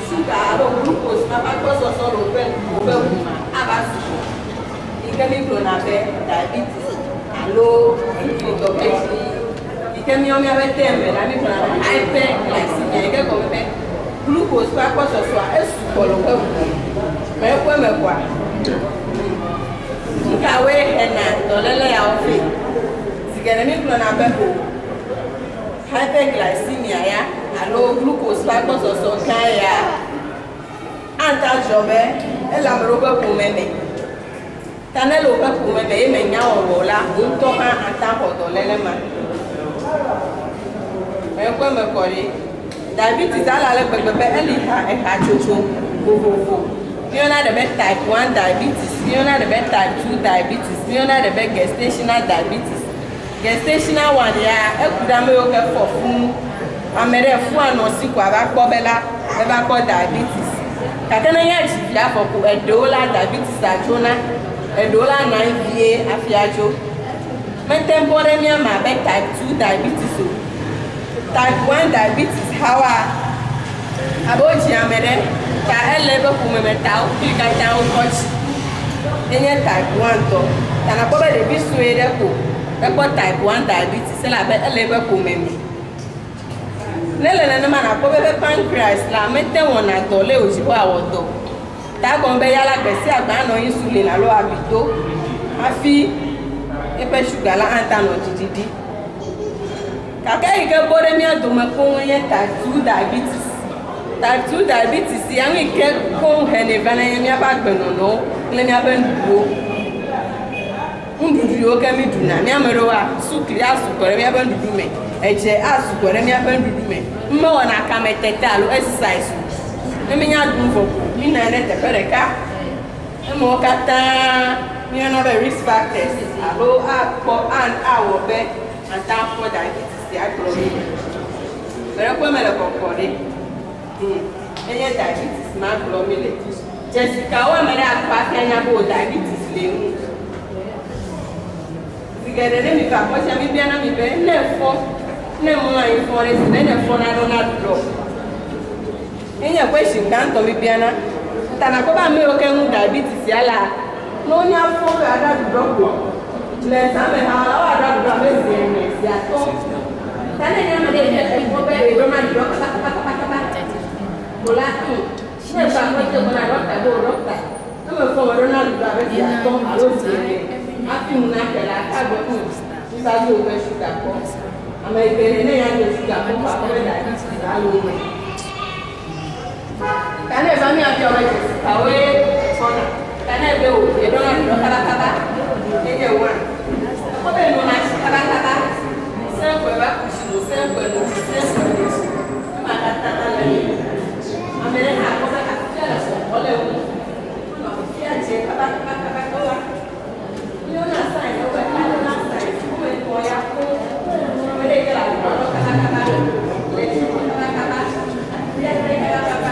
sugar or glucose, papa cause us all open diabetes, low hyperglycemia, glucose, papa cause us hyperglycemia, low glucose, papa cause us anti-jobe, elle a robe pour m'aimer. Tanel au pas pour m'aimer, mais n'y a au là, un temps en temps pour l'élément. Mais quoi me coller? Diabetes, elle a chocho. Il y en a de type 1 diabetes, il y en a de type 2 diabetes, il y en a de gestational diabetes. Gestational one, il y a un coup d'amé au cœur pour fou. Amère fou annoncer quoi, va quoi bella, elle va quoi diabetes. Kakana ya jibia for $1 diabetes ajona $9 afiajo mentembore mi ama be type 2 diabetes o type 1 diabetes hawa aboji amere ka elebe ku memeta o ka ta o coach enye type 1 to tana ko be de bisu ere ko be ko type 1 diabetes la be elebe ku meme Nele mana ko bebe pancreas la mete wona to le ojibo awodo ta kon be yala gbese agba no insulin la lo abito afi epe sugar la antano dididi kaka ike bore mi adoma ko yen type 2 diabetes ya nwi ke ko hene bana mi abagbeno no le mi abenduo ndudu yo ke mi duna mi amero wa sukri asukore mi abendudu me eje asukore mi abendudu me mma wana kametete alo exercise emi nya dun fo mi na ne te pereka emo kata mi na be risk factors alo akpo and awobe anta for diabetes ya gromi bere ko mele kokore enye diabetes ma gromi le Jessica wa mere akpa kenya bo diabetes le mu sigere ne mi ka ko se mi bia na mi be ne fo ne mo ai forest ne fo na Ronald Drop enya question kan to mi biana tana ko ba me o ke mu diabetes yala no nya fo be ada drop le sa me ha la wa ada drop be se ne si ato tana nya me de ko be Ronald Drop pa bola ne ba ko te bona doctor do doctor no me fo Ronald Drop be si ato alo si ne afi mu na ke la ka go ku sa yo be sugar ko ama ibere ne ya de sugar ko pa ko da alo me kana ba mi ajo ba je awe sona kana be o e do na do kala kala e je wa ko be no na kala kala se ko ba ku shi se ko no se ko no ma ka ta ta le amere ha ko ba ka ta so o le wo no ya je kala kala ko wa yo na sai no ba ka na sai ko be ko ya ko me de kala ko kala kala le ji kala kala ya de kala kala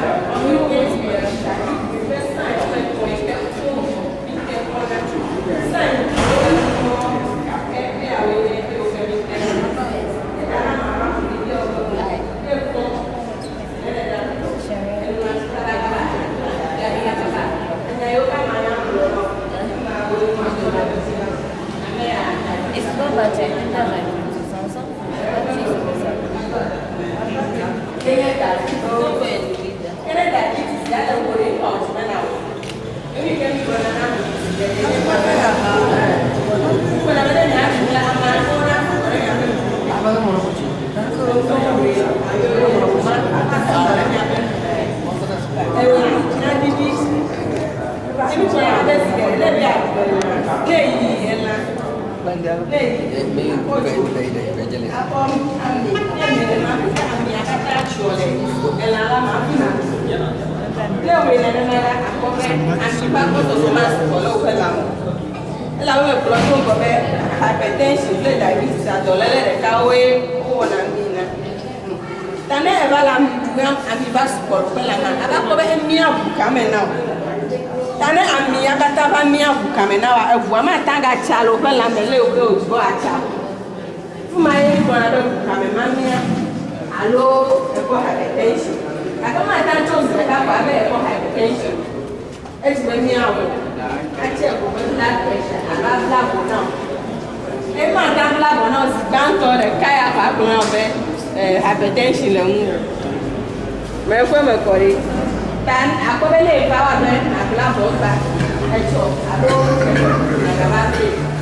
chalo kwa la mele o go acha fuma ye ko na do kamemania alo e ko ha attention akama ta to black one, I have hypertension. It's when you are I check with blood pressure. I have black one now. If my black one now is down to the kayak, I don't have hypertension. My friend, Corey. Then I come in a power man, I black one back. I talk. I don't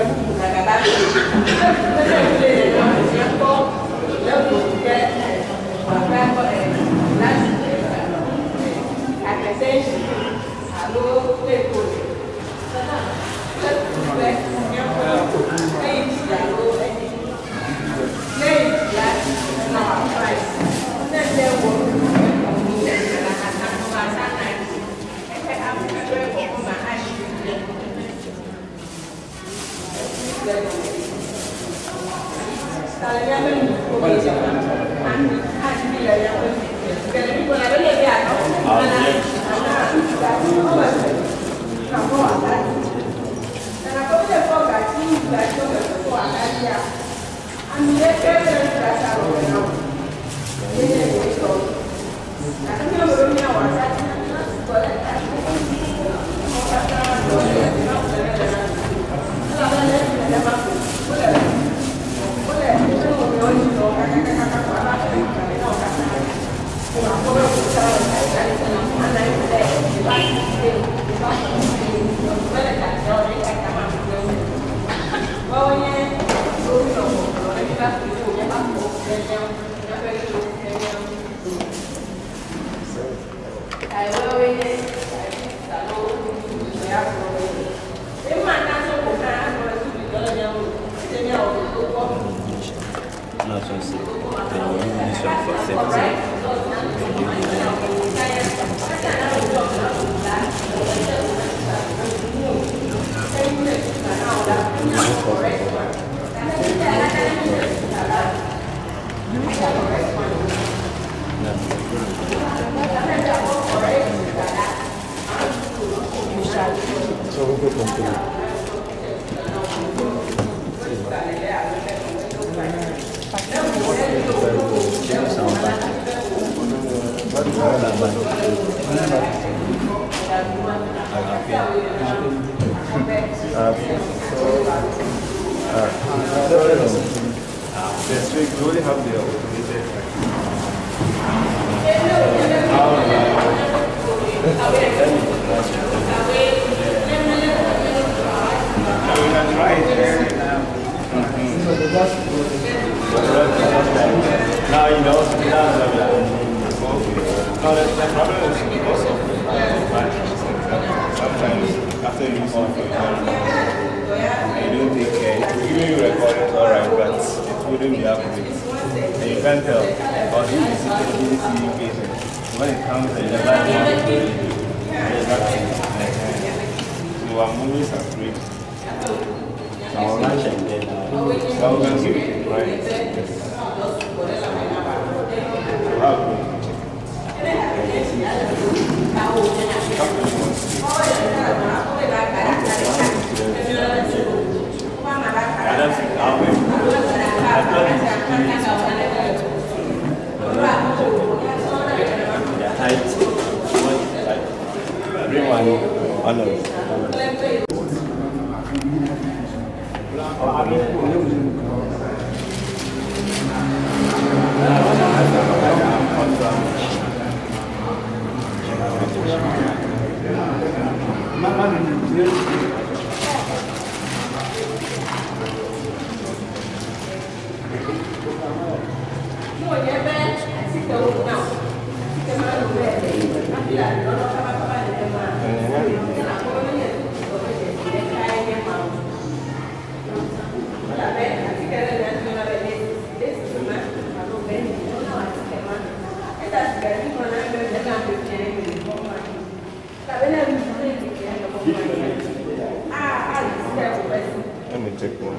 Let me check one.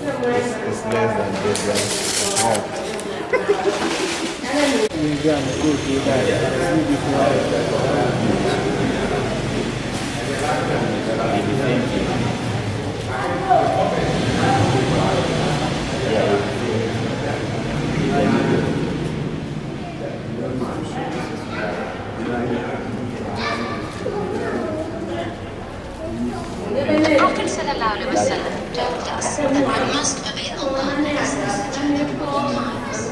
It's less than this, right? Yeah. told us that one must obey Allah and His Messenger at all times.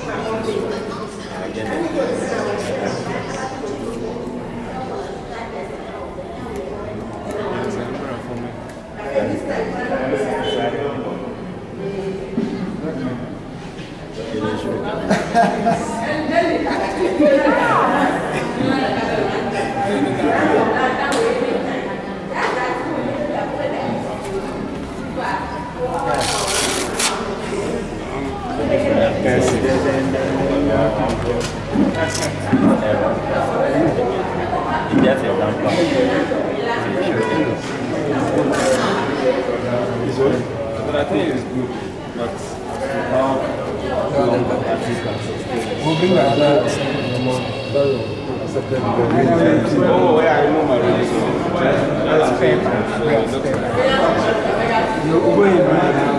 But I think it's good, but how long We'll bring that back. Oh, yeah, I know my rules. That's paper. You're going right now.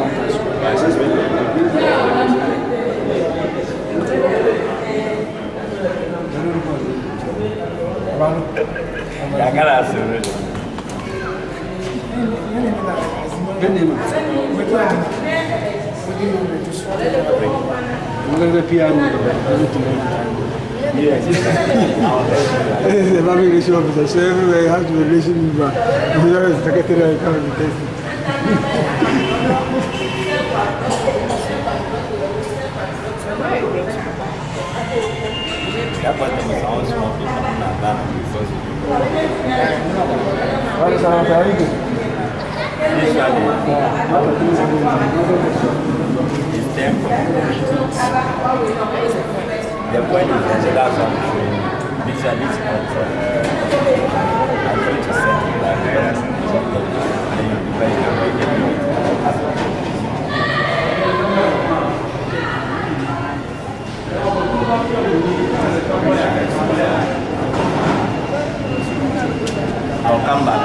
I gotta ask you. Yes. The immigration officer, so everywhere you have to be relation with the secretary of communication. That was the most small people. What is our target? The point is that that's on visually control. I'm going to set it like that. Then you'll be very I'll come back.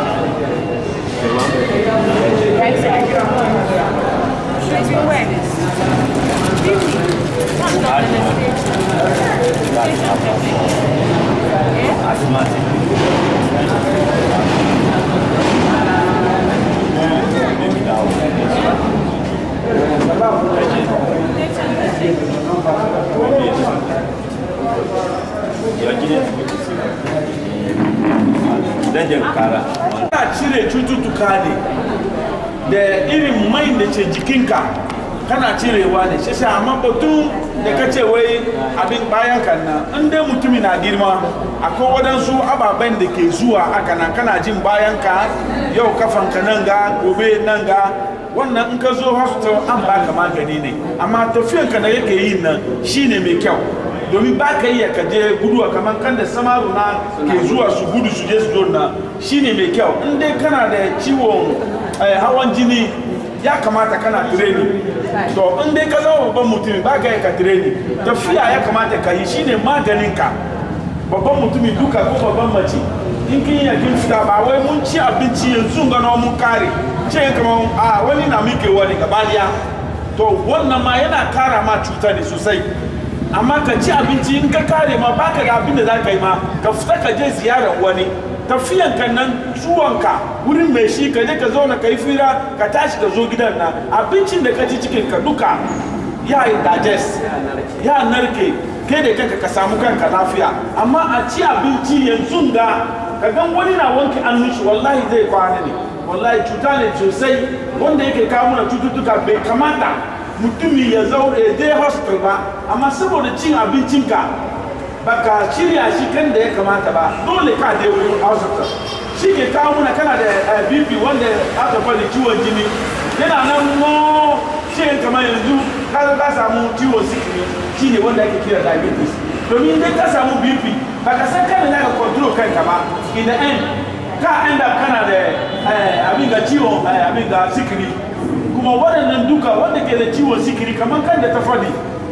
cire cututtuka ne da irin mai da ce jikinka kana cirewa ne shi sa amma batun da kace wai abin bayan kan nan in dai mutumi na girma akwai wadansu ababen da ke zuwa aka nan kana jin bayan ka yau kafanka nan ga gobe nan ga wannan in ka zo hospital an baka magani ne amma tafiyanka da yake yi nan shine mai kyau domin ba ka iya ka je guduwa kamar kan da samaru na ke zuwa su gudu su je su zo na shine mai kyau in dai kana da ciwon hawan jini ya kamata kana training to in dai ka zama babban mutum ba ka iya ka training tafiya ya kamata ka yi shine maganin ka babban mutumi duka ko babban mace in kin yi kin fita ba wai mun ci abinci yanzu gano mun kare ce kamar a wani na mike wani gabaliya to wannan ma yana kara ma cuta ne sosai amma ka ci abinci in ka kare ma baka da abin da za ka yi ma ka fita ka je ziyarar wani tafiyan kan nan ciwonka wurin mai shi ka je ka zauna ka yi fira ka tashi ka zo gidan nan abincin da ka ci cikin ka duka ya yi digest ya narke kai da kanka ka samu kanka lafiya amma a ci abinci yanzu ga ka gan wani na wanke hannun shi wallahi zai kwana ne wallahi cuta ne sosai wanda yake kawo mana cututtuka bai kamata mutumi ya zaure ya je hospital ba amma saboda cin abincinka baka shirya shi kan da ya kamata ba dole ka je wurin hospital shi ke kawo muna kana da BP wanda aka fadi ciwon jini yana nan mo shi kamar yanzu ka samu ciwon sikiri shi ne wanda ake kira diabetes domin dai ka samu BP baka san kana da control kanka ba in the end ka end up kana da abin ga ciwon abin ga sikiri kuma waɗannan duka wanda ke da ciwon sikiri kamar kan da ta faɗi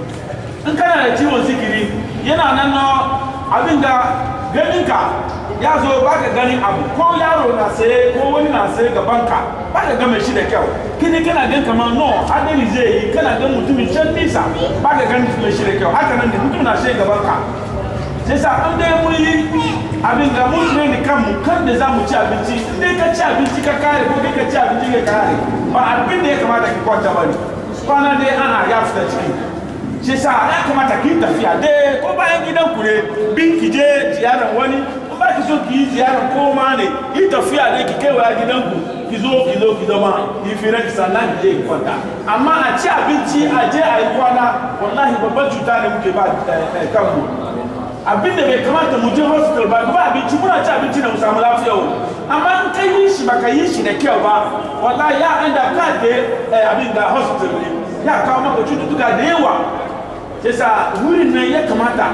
in kana da ciwon sikiri yana nan na abin da ganinka ya zo ba ka ganin abu ko yaro na saye ko wani na saye gabanka ba ka gama shi da kyau kini kana gan kamar no adali zai yi kana gan mutumin can nisa ba ka gan mai shi da kyau haka nan da mutum na saye gabanka sai sa an dai mun yi abin da mun ne kanmu kan da za mu ci abinci in dai ka ci abinci ka kare ko kai ka ci abinci ka kare ba abin da ya kamata ki kwanta ba ne kwana dai ana ya fita ciki shi sa ya kamata ki tafiya dai ko bayan gidan ku ne bin ki je ziyarar wani ko ba ki so ki yi ziyarar ko ma ne yi tafiya dai ki kaiwa gidan ku ki zo ma yi fira ki sannan ki je ki kwanta amma a ci abinci a je a yi kwana wallahi babban cuta ne muke ba kanmu abin da bai kamata mu je hospital ba abinci muna ci abinci da mu samu lafiya amma in ka yi shi baka yi shi da kyau ba wallahi ya anda ka je abin da hospital ne ya kawo maka cututtuka da yawa sai sa wurin nan ya kamata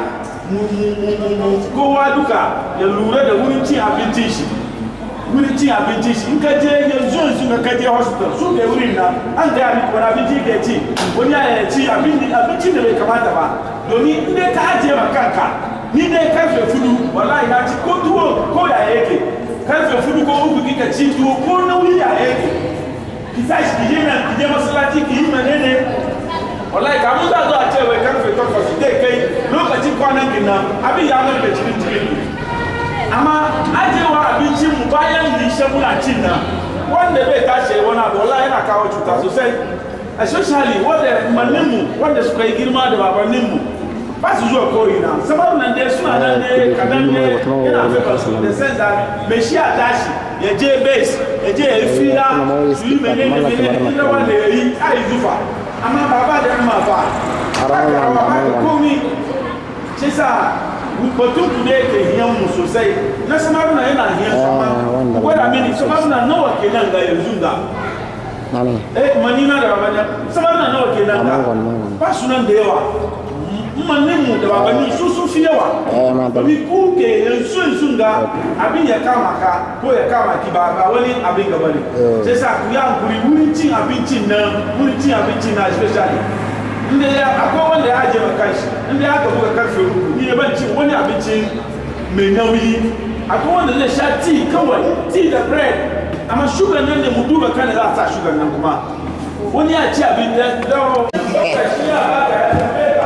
kowa duka ya lura da wurin cin abincin shi wurin cin abincin shi in ka je yanzu ka je hospital su ke wurin nan an gaya miki wani abinci ke ci wani ya ci abincin da bai kamata ba domin in dai ka ajiye ma kanka ni dai karfe 4 wallahi na ci ko tuwo ko ya yake karfe 4 ko 3 kika ci tuwo ko nauyi ya yake ki tashi ki je nan ki je masallaci ki yi menene wallahi kamun za zo a ce wai karfe 8 dai kai lokacin kwanan ki nan abin ya mai da cikin amma ajewa abincin mu bayan nishe muna cin nan wanda bai tashi wani abu wallahi yana kawo cuta sosai especially wanda manninmu wanda suka yi girma da babanninmu ba su zuwa koyi na sababu nan dai suna nan ne kadan ne yana fefa su da sense that mai shi a tashi ya je base ya je ya yi fira su yi menene ina wanda ya yi a yi zufa amma baba da amma ba haka komi shi sa batun ku da yake hiyan mu sosai na sababu na yana hiyan sama gwada mini sababu na nawa kenan ga yanzu da manina da babanya sababu na nawa kenan ga ba su nan da yawa manninmu da babanni su sun fi yawa domin kuke yanzu ga abin ya kama ka ko ya kama ki ba wani abin gaba ne sai sa ku yi hankuri wurin cin abincin na especially inda ya akwai wanda ya ajiye maka shi inda ya ka buga karfe ni ya ban cin wani abinci mai nauyi akwai wanda zai sha tea kawai tea da bread amma sugar nan ne mu duba kana za a sa sugar nan kuma wani ya ci abin da dawo shi ya ba ka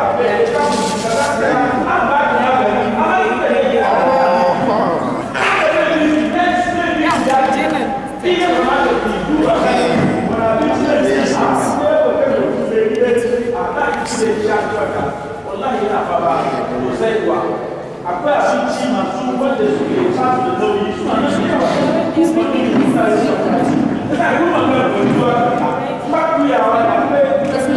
wallahi yana faba sosai kuwa akwai abinci masu wanda suke fasu da nauyi suna nan yawa ina yi magana kwanciwa ba kuyawa da akwai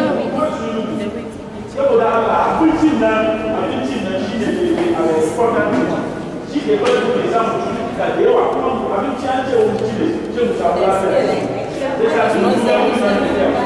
saboda Allah abincin nan shi ne a important shi ke bari mu samu cututtuka da yawa kuma abinci an ce wani ci ne ce mu samu lafiya sai sa su mutu da mutane da yawa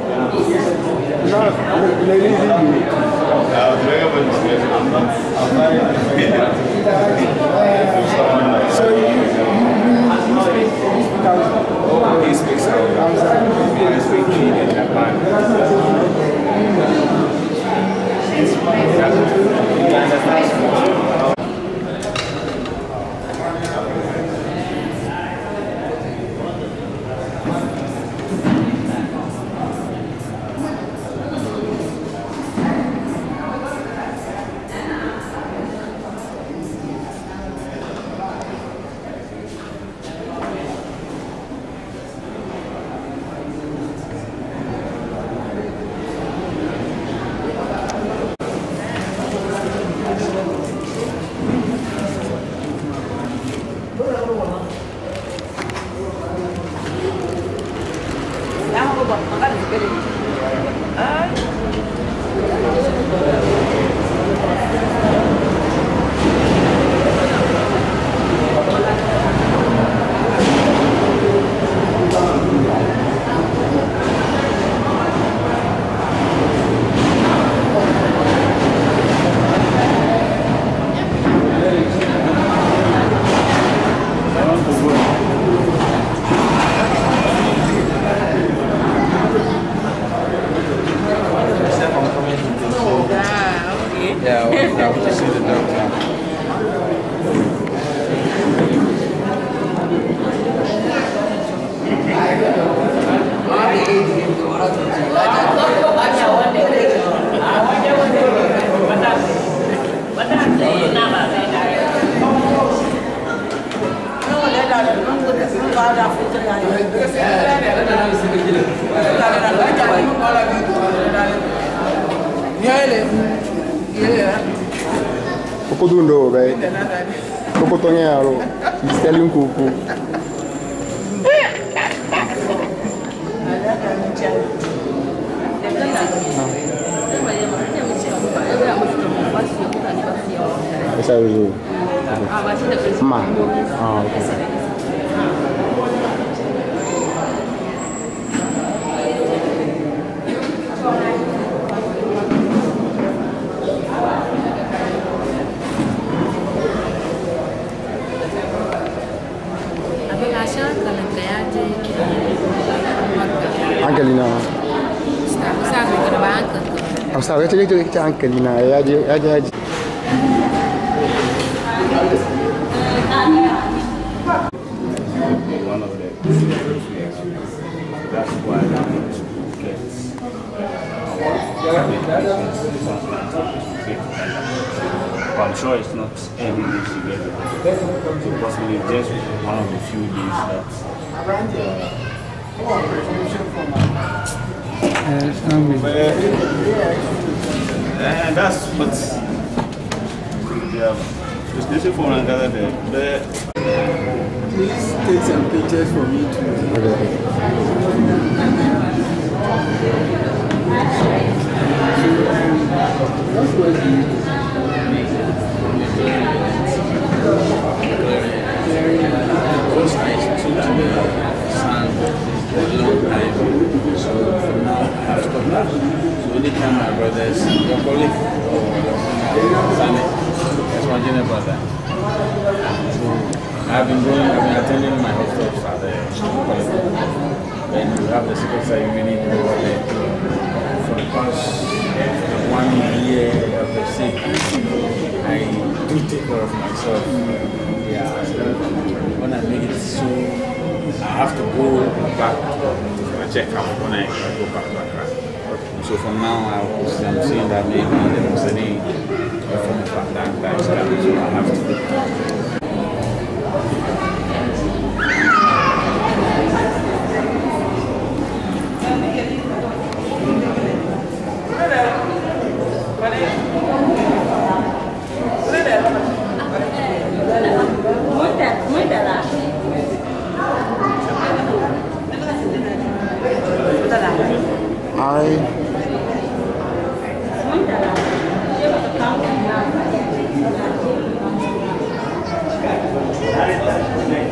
So you He speaks Hausa. He speaks in Japan. He understands more. Kokodundo, right? Kokotonyaro. He's telling Kuku. Yes, I will. Ma. Oh, okay. Angelina. I'm sorry, it's Angelina. One of the that's why I want to get but I'm sure it's not every day together. So possibly just one of the few days that and that's what the station phone and gather there. Please take some pictures for me too. What was it? Those nights took the sun a long time. So for now I have stopped that. So anytime my brothers, your colleague or Sunday, that's my general brother. So I've been attending my hostels at the college. When you have the secretary, you really know what they do. For the past 1 year of the sick, I do take care of myself. Yeah, so when I make it so, I have to go back for a checkup when I go back to Accra. So from now, I'm seeing that maybe there was any form of attack that is coming, so I have to do. I